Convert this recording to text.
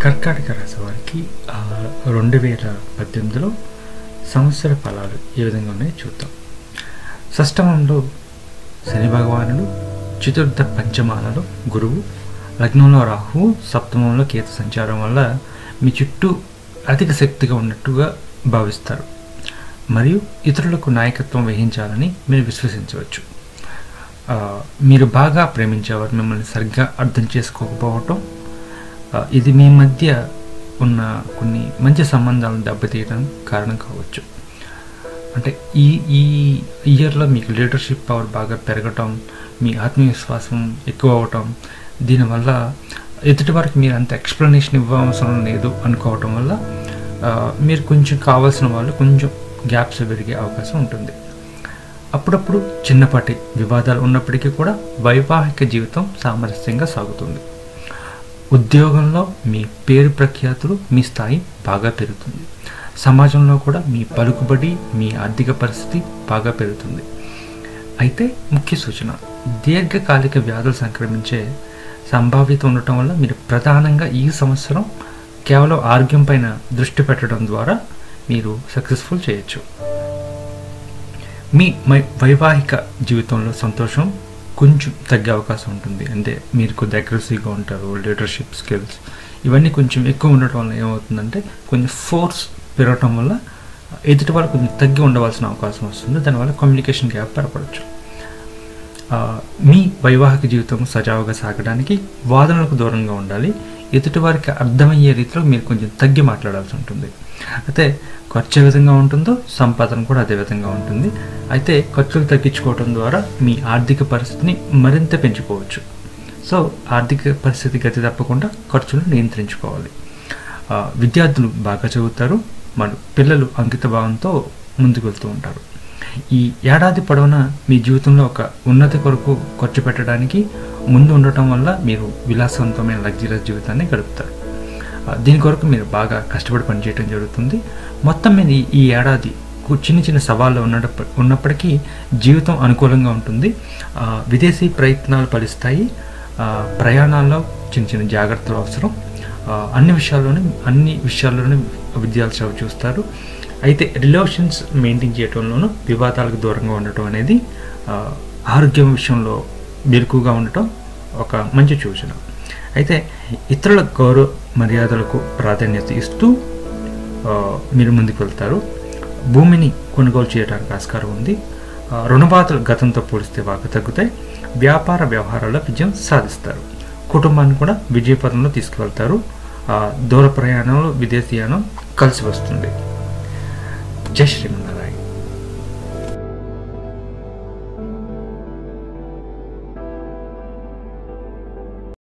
కర్కాటక రాశి వారికి 2018లో సంవత్సర ఫలాలు ఏ విధంగా ఉన్నాయో చూద్దాం. షష్టమంలో శని భగవానుడు, చతుర్థ పంచమాలలో గురువు, లగ్నంలో రాహువు, సప్తమంలో కేతు సంచారం వల్ల మీ చుట్టూ అధిక శక్తిగా ఉన్నట్టుగా భావిస్తారు మరియు ఇతరులకు నాయకత్వం వహించాలని మీరు విశ్వసించవచ్చు. మీరు బాగా ప్రేమించేవారు మిమ్మల్ని సరిగ్గా అర్థం చేసుకోకపోవటం, ఇది మీ మధ్య ఉన్న కొన్ని మంచి సంబంధాలను దెబ్బతీయడానికి కారణం కావచ్చు. అంటే ఈ ఇయర్లో మీకు లీడర్షిప్ పవర్ బాగా పెరగటం, మీ ఆత్మవిశ్వాసం ఎక్కువ అవటం, దీనివల్ల ఎదుటి వారికి మీరు అంత ఎక్స్ప్లెనేషన్ ఇవ్వవసరం లేదు అనుకోవటం వల్ల మీరు కొంచెం కావాల్సిన వాళ్ళు కొంచెం గ్యాప్స్ పెరిగే అవకాశం ఉంటుంది. అప్పుడప్పుడు చిన్నపాటి వివాదాలు ఉన్నప్పటికీ కూడా వైవాహిక జీవితం సామరస్యంగా సాగుతుంది. ఉద్యోగంలో మీ పేరు ప్రఖ్యాతులు, మీ స్థాయి బాగా పెరుగుతుంది. సమాజంలో కూడా మీ పలుకుబడి, మీ ఆర్థిక పరిస్థితి బాగా పెరుగుతుంది. అయితే ముఖ్య సూచన, దీర్ఘకాలిక వ్యాధులు సంక్రమించే సంభావ్యత ఉండటం వల్ల మీరు ప్రధానంగా ఈ సంవత్సరం కేవలం ఆరోగ్యం పైన దృష్టి పెట్టడం ద్వారా మీరు సక్సెస్ఫుల్ చేయొచ్చు. మీ వైవాహిక జీవితంలో సంతోషం కొంచెం తగ్గే అవకాశం ఉంటుంది. అంటే మీరు కొద్దిగా అగ్రెసివ్గా ఉంటారు, లీడర్షిప్ స్కిల్స్ ఇవన్నీ కొంచెం ఎక్కువ ఉండటం వల్ల ఏమవుతుందంటే కొంచెం ఫోర్స్ పెరగటం వల్ల ఎదుటి వాళ్ళు కొంచెం తగ్గి ఉండవలసిన అవకాశం వస్తుంది. దానివల్ల కమ్యూనికేషన్ గ్యాప్ ఏర్పడవచ్చు. మీ వైవాహిక జీవితం సజావుగా సాగడానికి వాదనలకు దూరంగా ఉండాలి. ఎదుటి వారికి అర్థమయ్యే రీతిలో మీరు కొంచెం తగ్గి మాట్లాడాల్సి ఉంటుంది. అయితే ఖర్చు ఏ విధంగా ఉంటుందో సంపాదన కూడా అదే విధంగా ఉంటుంది. అయితే ఖర్చులు తగ్గించుకోవడం ద్వారా మీ ఆర్థిక పరిస్థితిని మరింత పెంచుకోవచ్చు. సో ఆర్థిక పరిస్థితి గతి తప్పకుండా ఖర్చులను నియంత్రించుకోవాలి. విద్యార్థులు బాగా చదువుతారు, మన పిల్లలు అంకిత భావంతో ముందుకు వెళ్తూ ఉంటారు. ఈ ఏడాది పొడవునా మీ జీవితంలో ఒక ఉన్నతి కొరకు ఖర్చు పెట్టడానికి ముందు ఉండటం వల్ల మీరు విలాసవంతమైన లగ్జరీస్ జీవితాన్ని గడుపుతారు. దీని కొరకు మీరు బాగా కష్టపడి పనిచేయడం జరుగుతుంది. మొత్తం మీద ఈ ఏడాది చిన్న చిన్న సవాళ్ళు ఉన్నప్పటికీ జీవితం అనుకూలంగా ఉంటుంది. విదేశీ ప్రయత్నాలు ఫలిస్తాయి. ప్రయాణాల్లో చిన్న చిన్న జాగ్రత్తలు అవసరం. అన్ని విషయాల్లోనూ విద్యార్థులు చదువు చూస్తారు. అయితే రిలేషన్స్ మెయింటైన్ చేయడంలోనూ వివాదాలకు దూరంగా ఉండటం అనేది, ఆరోగ్యం విషయంలో మెలకుగా ఉండటం ఒక మంచి సూచన. అయితే ఇతరుల గౌరవ మర్యాదలకు ప్రాధాన్యత ఇస్తూ మీరు ముందుకు వెళ్తారు. భూమిని కొనుగోలు చేయడానికి ఆస్కారం ఉంది. రుణబాధలు గతంతో పోలిస్తే బాగా తగ్గుతాయి. వ్యాపార వ్యవహారాల్లో విజయం సాధిస్తారు. కుటుంబాన్ని కూడా విజయపథంలో తీసుకువెళ్తారు. దూర ప్రయాణంలో విదేశీయానం కలిసి వస్తుంది. జై శ్రీమన్నారాయణ.